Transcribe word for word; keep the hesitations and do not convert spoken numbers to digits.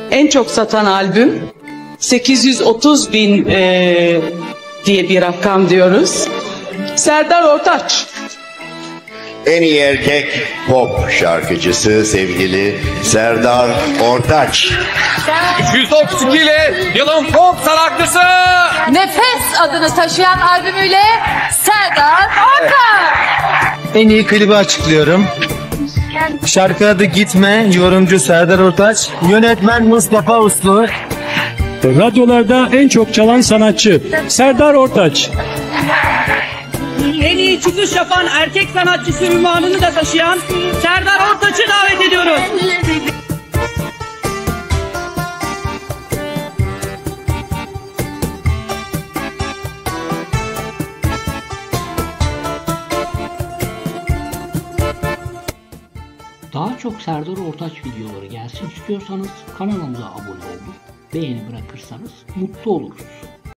en çok satan albüm. sekiz yüz otuz bin e, diye bir rakam diyoruz. Serdar Ortaç. En iyi erkek pop şarkıcısı sevgili Serdar Ortaç. yüz otuz iki ile yılın pop sanatçısı. Nefes adını taşıyan albümüyle Serdar Ortaç. En iyi klibi açıklıyorum. Şarkı adı Gitme, yorumcu Serdar Ortaç, yönetmen Mustafa Uslu. Radyolarda en çok çalan sanatçı Serdar Ortaç. En iyi çıkış yapan erkek sanatçısı ünvanını da taşıyan Serdar Ortaç'ı davet ediyoruz. Daha çok Serdar Ortaç videoları gelsin istiyorsanız kanalımıza abone olun, beğeni bırakırsanız mutlu oluruz.